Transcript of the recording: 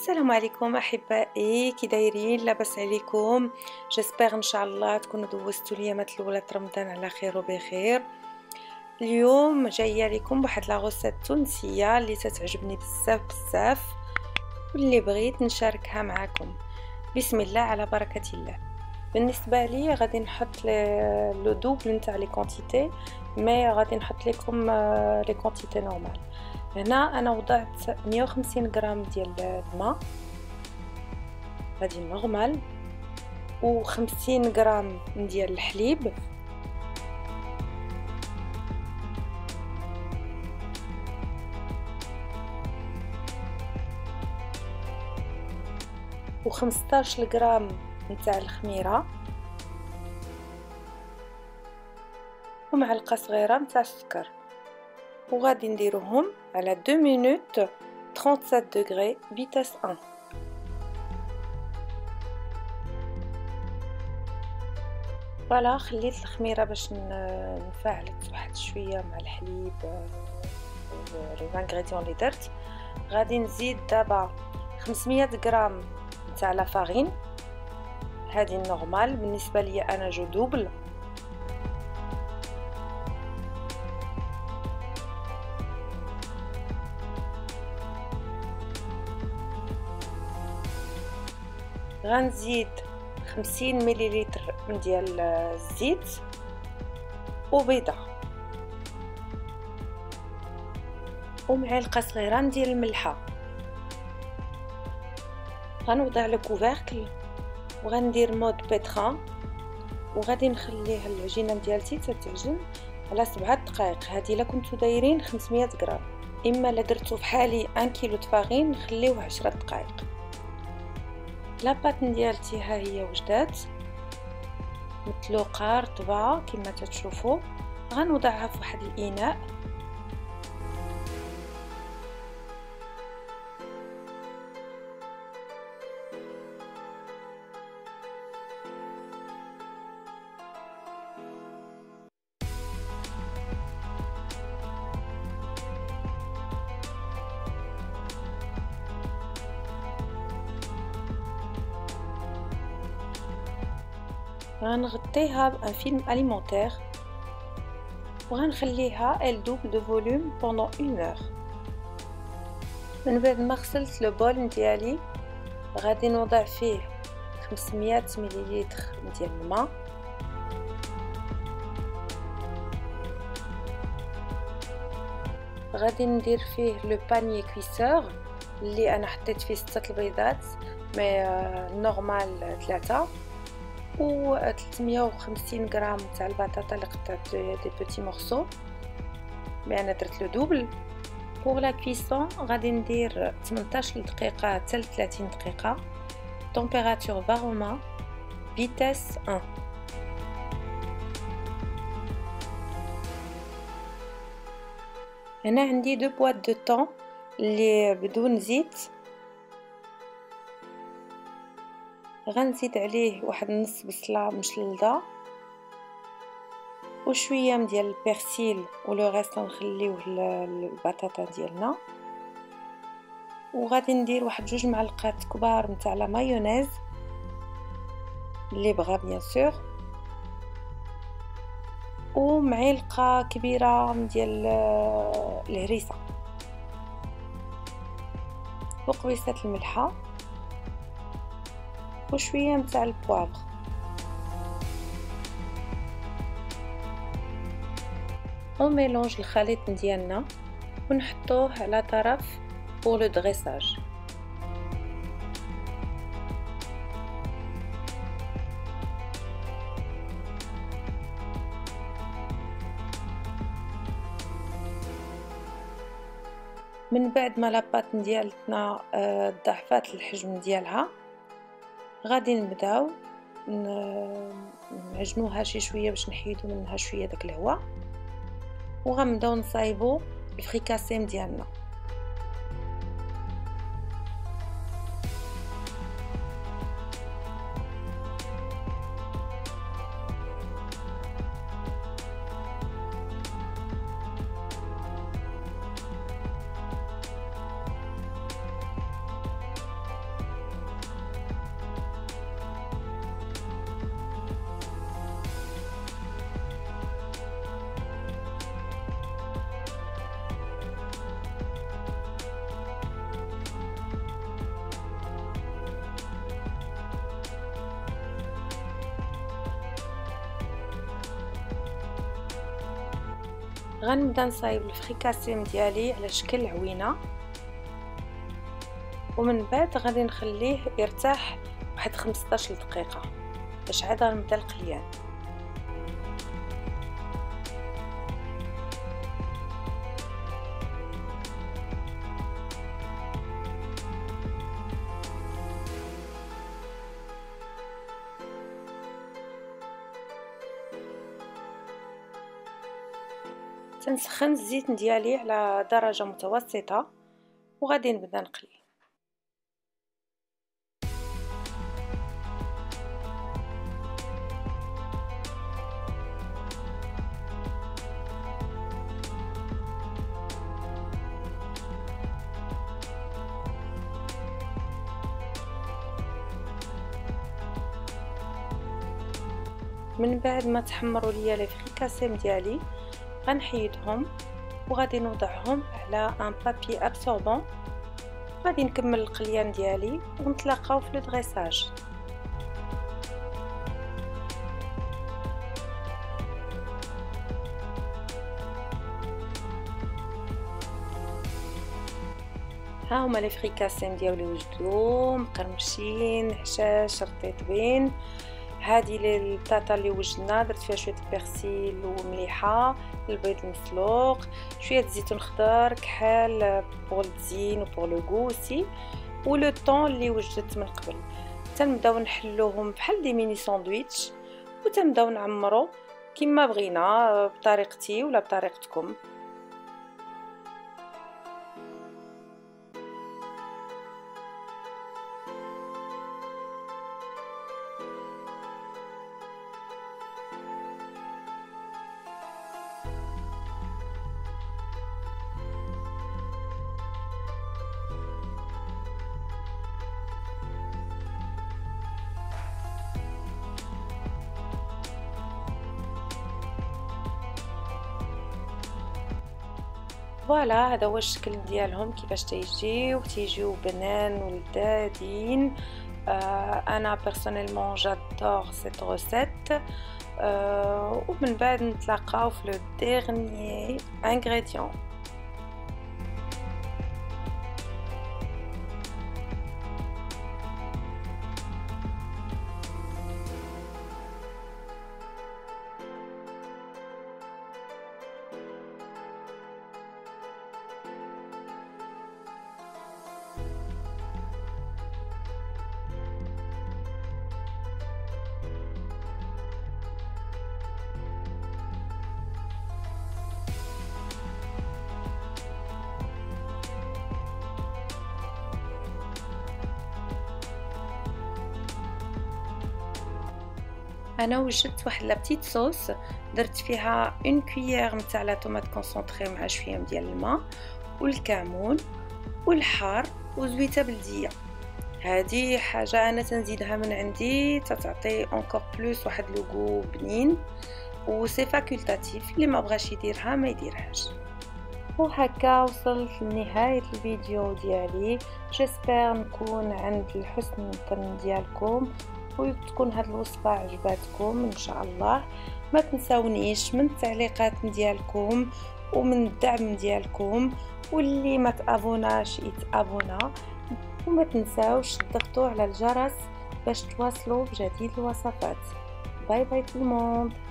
السلام عليكم احبائي، كي دايرين؟ لاباس عليكم؟ جيسبر ان شاء الله تكونوا دوزتوا الايامات الاولى رمضان على خير وبخير. اليوم جايه لكم بواحد لا غوسيت تونسيه اللي تتعجبني بزاف بزاف واللي بغيت نشاركها معكم. بسم الله على بركه الله. بالنسبه لي غادي نحط لو دوبل نتاع لي كونتيتي، مي غادي نحط لكم لي كونتيتي نورمال. هنا انا وضعت 150 غرام ديال الماء هذه نورمال، و50 غرام ديال الحليب، و15 غرام نتاع الخميره، ومعلقه صغيره نتاع السكر، وغادي نديروهم على 2 مينوت 37 دوغري فيتاس 1. فوالا خليت الخميره باش نفعلت واحد شويه مع الحليب لي انغريديون اللي درت. غادي نزيد دابا 500 غرام تاع لا فارين، هذه النورمال بالنسبه لي انا جو دوبل. غنزيد 50 مليلتر ديال الزيت وبيضه ومعلقه صغيره ديال الملحه. غنوضع لو كوفركل وغندير مود بيتران، وغادي نخليه العجينه ديالتي تتعجن على 7 دقائق. هذه الا كنتو دايرين 500 غرام، اما الا درتو فحالي 1 كيلو فارين نخليوه 10 دقائق. لاباط ديالتي ها هي وجدات متلوقه رطبه كما تتشوفوا. غنوضعها في واحد الاناء، غنغطيها بان فيلم اليمونتير وغنخليها elle double de volume pendant 1 heure. من بعد ما غسلت لو بول ديالي غادي نوضع فيه 500 مليلتر ديال الماء، غادي ندير فيه لو بانيي كويسور اللي انا حطيت فيه 6 البيضات، مي نورمال 3، و 350 غرام تاع البطاطا اللي قطعت دي بوتي مورسو، مي انا درت لو دوبل. بور لا كويسون غادي ندير 18 دقيقه حتى 30 دقيقه، تمبيراتور باروما فيتاس 1. هنا عندي دو بواط دو طون اللي بدون زيت، غنزيد عليه واحد نص بصله مشلده وشويه ديال البرسيل، ولو ريست نخليوه البطاطا ديالنا. وغادي ندير واحد 2 معلقات كبار نتاع لا مايونيز اللي بغا بيان سور، ومعلقه كبيره ديال الهريسه وقبيصه الملحه وشويه نتاع البوافغ. وميلونج الخليط ديالنا ونحطوه على طرف pour le dressage. من بعد ما لاباط ديالتنا ضعفات الحجم ديالها غادي نبداو نعجنوها شي شويه باش نحيدو منها شويه داك الهواء، وغنبداو نصايبو الفريكاسيم ديالنا. غنبدا نصايب الفريكاسيم ديالي على شكل عوينه، ومن بعد غادي نخليه يرتاح واحد 15 دقيقه باش عاد غنبدا القليان. تنسخن الزيت ديالي على درجه متوسطه وغادي نبدا نقلي. من بعد ما تحمروا ليا لي فريكاسيم ديالي غنحيدهم وغادي نوضعهم على ان بابي ابسوربون. غادي نكمل القليان ديالي ونتلاقاو في لو دريساج. ها هما لي فريكاسيم ديالي وجدو مقرمشين حشاش رطيطوين. هذه البطاطا اللي وجدنا درت فيها شويه البرسيل ومليحه، البيض المسلوق، شويه زيتون خضر، كحل بور التزيين وبور لو غو سي، ولو طون اللي وجدت من قبل. تنبداو نحلوهم بحال دي ميني ساندويتش وتنبداو نعمرو كما بغينا بطريقتي ولا بطريقتكم. فوالا هذا هو الشكل ديالهم كيفاش تيجيو بنان ولذاذين. انا بيرسونيلمون جادور سيت روسيت. ومن بعد نتلاقاو في لو ديرنيي انغريديون. انا وجدت واحد لا بتيت صوص درت فيها اون كويير نتاع لا طوماط كونسونطري مع شويه ديال الماء والكمون والحار وزويته بلديه. هذه حاجه انا تنزيدها من عندي تعطي اونكور بلوس واحد لو غو بنين، و سي فاكولتاتيف اللي ما بغاش يديرها ما يديرهاش. وهكا وصلت لنهايه الفيديو ديالي. جيسبر نكون عند الحسن الظن ديالكم وتكون هاد الوصفه عجباتكم ان شاء الله. ما تنساونيش من التعليقات ديالكم ومن الدعم ديالكم، واللي ما تابوناش يتابونا، وما تنساوش تضغطوا على الجرس باش تواصلوا بجديد الوصفات. باي باي tout le monde.